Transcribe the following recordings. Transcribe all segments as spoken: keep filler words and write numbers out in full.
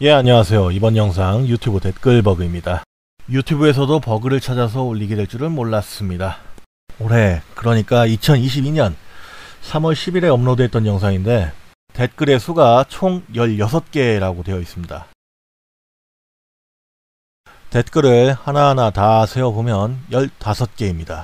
예, 안녕하세요. 이번 영상 유튜브 댓글 버그입니다. 유튜브에서도 버그를 찾아서 올리게 될 줄은 몰랐습니다. 올해, 그러니까 이천이십이 년 삼월 십일에 업로드했던 영상인데 댓글의 수가 총 열여섯 개라고 되어 있습니다. 댓글을 하나하나 다 세어보면 열다섯 개입니다.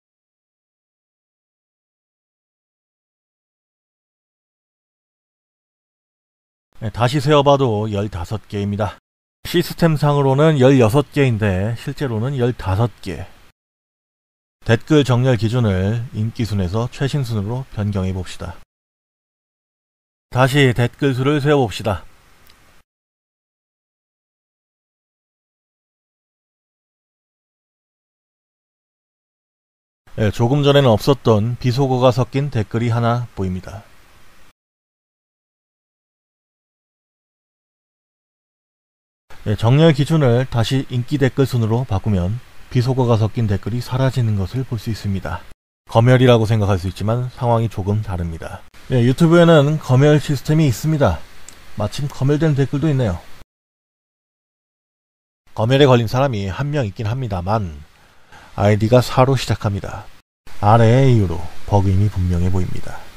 다시 세어봐도 열다섯 개입니다. 시스템상으로는 열여섯 개인데 실제로는 열다섯 개. 댓글 정렬 기준을 인기순에서 최신순으로 변경해 봅시다. 다시 댓글 수를 세어봅시다. 네, 조금 전에는 없었던 비속어가 섞인 댓글이 하나 보입니다. 네, 정렬 기준을 다시 인기 댓글 순으로 바꾸면 비속어가 섞인 댓글이 사라지는 것을 볼 수 있습니다. 검열이라고 생각할 수 있지만 상황이 조금 다릅니다. 네, 유튜브에는 검열 시스템이 있습니다. 마침 검열된 댓글도 있네요. 검열에 걸린 사람이 한 명 있긴 합니다만 아이디가 사로 시작합니다. 아래의 이유로 버그임이 분명해 보입니다.